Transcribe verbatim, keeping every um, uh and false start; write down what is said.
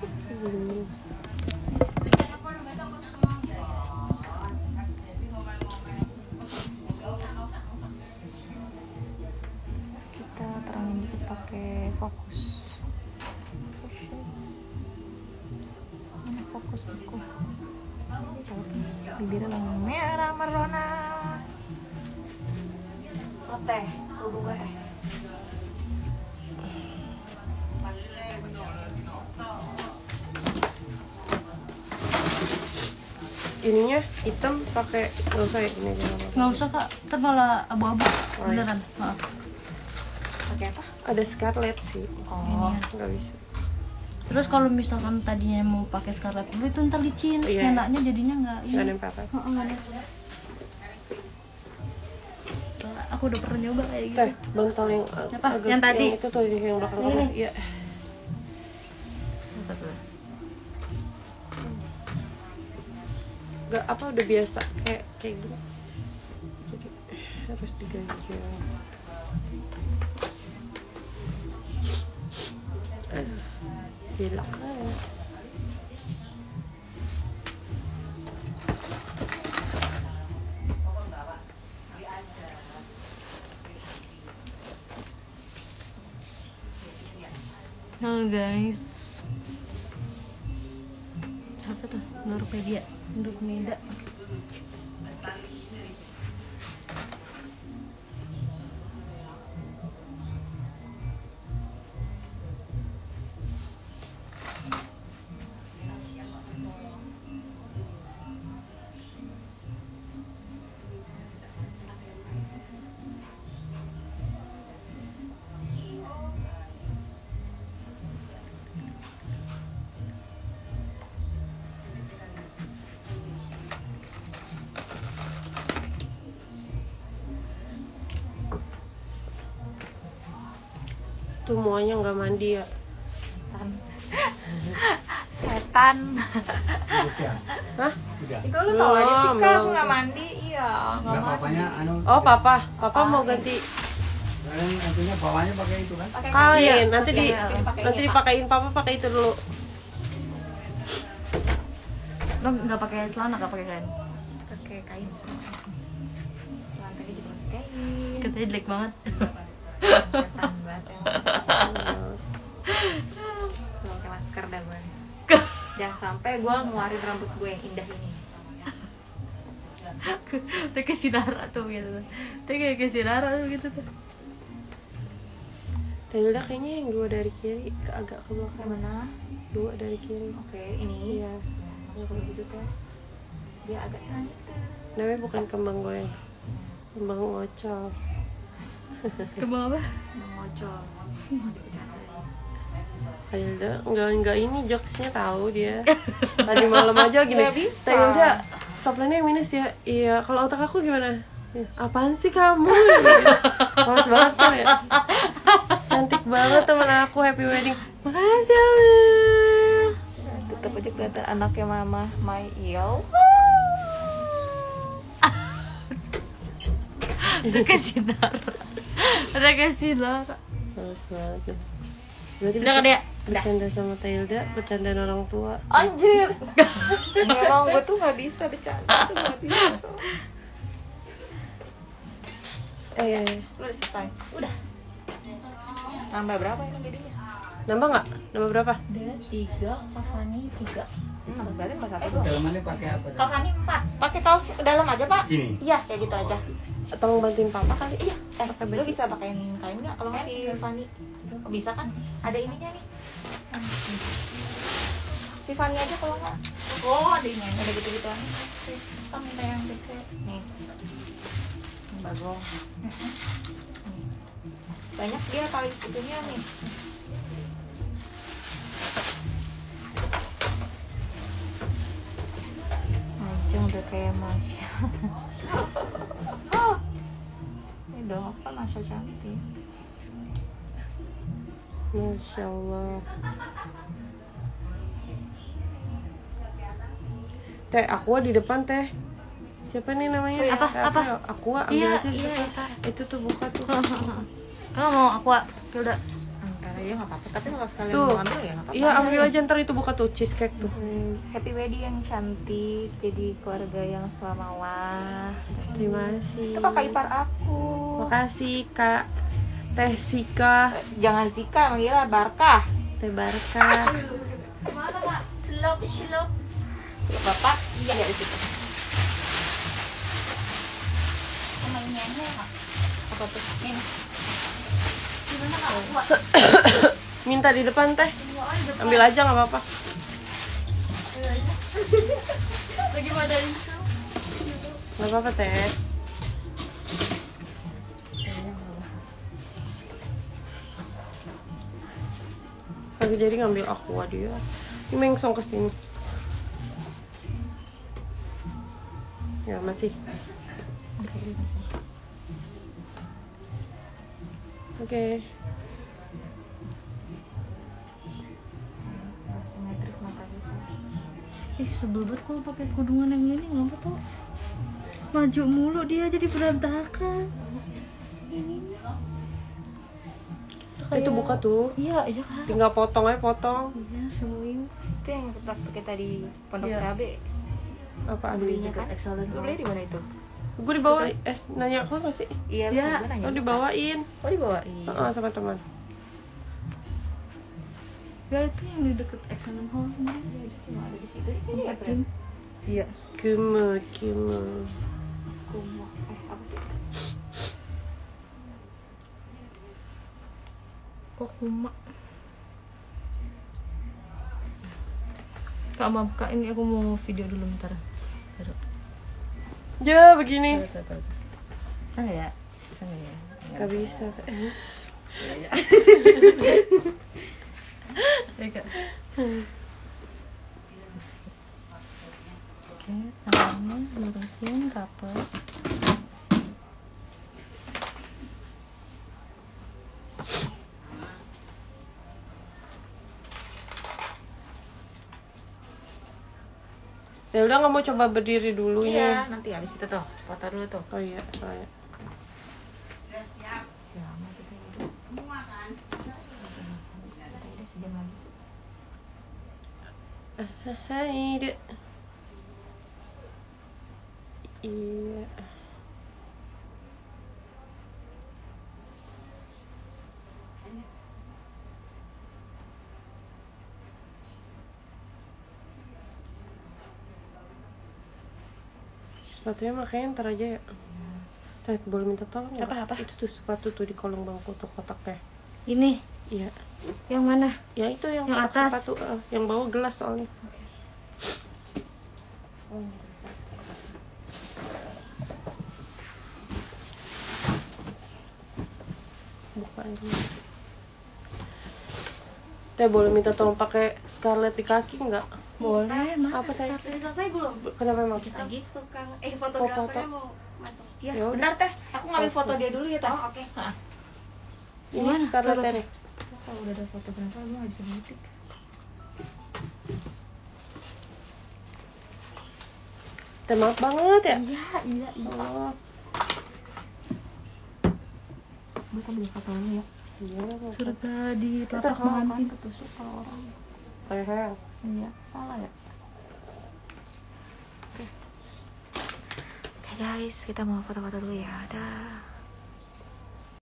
Kita terangin dikit pakai fokus. Mana fokus aku? Ini siapa? Bibirnya langsung merah merona. Oh, teh, kudu gue teh. Ininya hitam pakai nggak usah ya ini aja. Nggak usah kak, ntar malah abu-abu. Oh, iya. Beneran, maaf. Pakai apa? Ada scarlet sih. Oh, nggak bisa. terus kalau misalkan tadinya mau pakai scarlet dulu itu ntar licin, Iya. enaknya jadinya nggak ini. Nggak nempel. Heeh, nggak nempel. Aku udah pernah nyoba kayak gitu. Teh, bentol yang Apa? agak Yang tadi? itu tuh yang belakang Ini. kamu. Iya. Gak apa udah biasa kayak kayak gini. Jadi harus diganjel. Aduh, bilak aja. Halo guys, apa tuh? Nurpedia, Nurmeda. Tuh muanya nggak mandi ya. Setan. Hah? Itu lu tau aja sih kak, aku nggak mandi, iya nggak Enggak mandi. papanya anu. Oh papa, papa mau ganti Sekarang nantinya bawahnya pakai itu kan? Pakai kain. iya, Nanti di iya, dipakein nanti ya, dipakein papa pakai itu dulu. Lo nggak pakai celana, nggak pakai kain? Pakai kain misalnya. Lantai juga pakai kain. Katanya jelek banget. Setan banget ya. Gue pakai masker dah gue. Jangan sampai gue ngeluarin rambut gue yang indah ini. Dia kasih darah tuh gitu. Dia kayak kasih darah tuh gitu tuh. Tilda kayaknya yang dua dari kiri ke agak ke belakang. Yang mana? Dua dari kiri. Oke, ini. Iya. Kalau gitu tuh dia agak naik. Namanya bukan kembang goyang. Kembang ngocol. Kembang apa? Mengocol. Tilda enggak enggak ini jokesnya tahu dia. Tadi malam aja gini. Nggak bisa. Tilda, soplennya yang minus ya. Iya, kalau otak aku gimana? Ya, apaan sih kamu? Males banget kan ya. Cantik banget temen aku, happy wedding. Makasih Amel. Tetap aja kelihatan anaknya mama My Il. Udah kasih darah. Udah kasih darah. Males banget ya. Berarti Udah kan ya? bercanda sama Tilda, bercanda orang tua. Anjir. Memang gue tuh nggak bisa bercanda, tuh nggak bisa. Eh, iya, iya. Lu udah selesai. Udah. Nambah berapa ini jadinya? Nambah nggak? Nambah berapa? Ada tiga, Kavani tiga. Hmm, berarti pas satu doang. Dalamannya pakai apa? Kavani empat. Pakai kaos dalam aja pak? Gini. Iya, kayak gitu aja. Tolong bantuin papa kali. Iya. Eh, Pakai lu baju. bisa pakein kain nggak? Kalau nggak si Fanny, oh, bisa kan? Ada ininya nih. Si Fanny aja kalau nggak. Oh, ada ini. Ada gitu-gituan. Kita minta yang gede. Nih. Ini bagong. Banyak dia kali itunya nih. Anjing udah kayak Masya. Ini dong kan Masya cantik. Masya Allah. Teh, Aqua di depan teh. Siapa nih namanya? Oh, iya. Apa? Teh Apa? Aqua, ambil Iya, aja iya, itu. iya. Itu tuh buka tuh. Kamu mau aku Kilda? Antara ya nggak apa-apa. Tapi kalau sekalian Tuh. mau ambil ya nggak apa-apa. Iya ambil aja ntar itu buka tuh cheesecake tuh. Hmm, happy wedding yang cantik, jadi keluarga yang swamawa. Terima kasih. Itu kakak ipar aku. Makasih Kak Teh Sika. Jangan Sika, manggilnya Barkah. Teh Barka. Mana kak? Selop, selop. Selop bapak? Iya di situ. Sama ini aja ya kak? Apa tuh? Ini. Gimana kak? Buat. Minta di depan Teh. Ambil aja nggak apa-apa. Lagi pada itu. Nggak apa-apa Teh. Lagi jadi ngambil aqua dia. Ini mengsong kesini. Ya masih. Oke, masih. Oke. Simetris matanya semua. Ih sebel banget kalau pakai kudungan yang ini, ngapa tuh maju mulu dia jadi berantakan. Itu buka tuh. Iya iya kan. Tinggal potong aja potong. Iya semuanya. Itu yang waktu kita di Pondok Iya. Cabe Apa belinya belinya kan? Excellent. Lu beli di mana itu? Gue dibawa eh nanya aku nggak sih? Iya, Iya. gue nanya. Oh dibawain. Oh dibawain. Heeh, sama teman. Ya itu yang di deket Excellent Hall kemarin. Cuma ada di situ. Ini ya, Tempat gym. Iya. Kumu kumu. Kumo. Eh, apa sih? Kok kuma? Kak maaf kak, ini aku mau video dulu bentar. Taruh. Ya begini. Taruh, taruh, taruh. Bisa nggak ya? Bisa nggak ya? Gak bisa. Ya, Kak. Oke, tangannya lurusin, rapet. Ya udah nggak mau coba berdiri dulu Iya, ya. nanti habis itu tuh. Foto dulu tuh. Oh iya, soalnya. Selama kita hidup. Semua kan? Udah sejam lagi. Hai, Dek. Iya. Sepatunya makanya ntar aja ya. Tadi boleh minta tolong nggak? Apa, apa? Itu tuh sepatu tuh di kolong bangku tuh kotaknya. Ini Iya. yang mana? Ya itu yang, Yang kotak atas? sepatu, eh, yang bawah gelas soalnya. Buka ini. Teh boleh minta tolong pakai scarlet di kaki nggak? Boleh, Mas. Apa saya? Udah selesai belum? Kenapa emang? Kita gitu Kang. Eh foto. fotografernya mau masuk. Iya, Ya udah. bentar teh. Aku ngambil foto dia dulu ya teh. Oh oke. Ini Gimana? scarlet Scarlet? nih. Kalau udah ada fotografer, gue nggak bisa ngetik. Teh maaf banget ya. Iya, iya, iya. Oh, Gue sambil foto dulu ya. iya. Surga di Ntar telapak kalau kan mengantin. ketusuk kalau orang. Sayang. Iya, salah ya. Oke guys, kita mau foto-foto dulu ya. Dah.